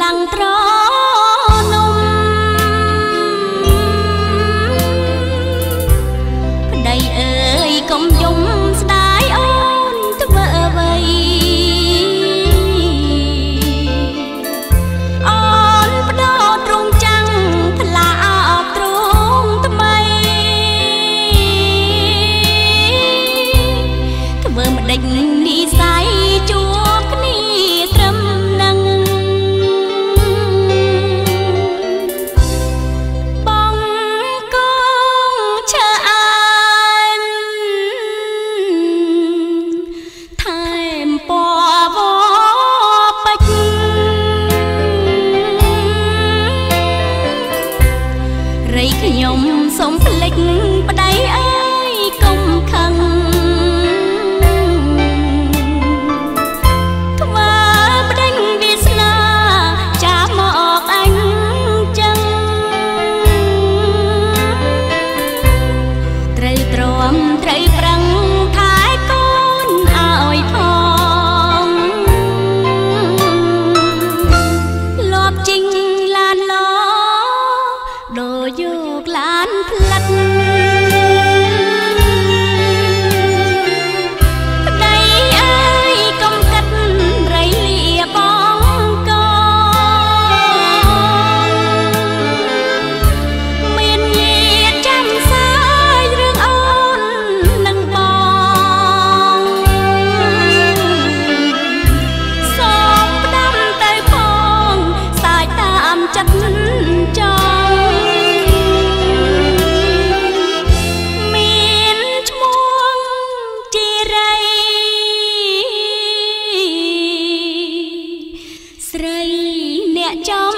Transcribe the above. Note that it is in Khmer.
ឡើងត្រនំប្តីអើយកុំយំស្ដាយអូនធ្វើអ្វីអូនបដោទ្រង់ចាំងផ្លាអបទ្រង់ថ្មីធ្វើម្ដេចនិស័យជួបគ្នាត្រឹមនឹងបងកងឈើអានថែមពណ៌វពេជ្ររីខ្ញុំសូមភ្លេចប្តីអើយកុំខឹងត្រូវប្រឹងថែកូនឲ្យផងលបជីងឡានឡដូចយកឡានផ្លិតប្តីអើយកុំកាត់រៃលាបងកមានញាតិចាំសាយរឿងអូនចិត្តចង់មានឈ្មោះជារីស្រីអ្នកចង់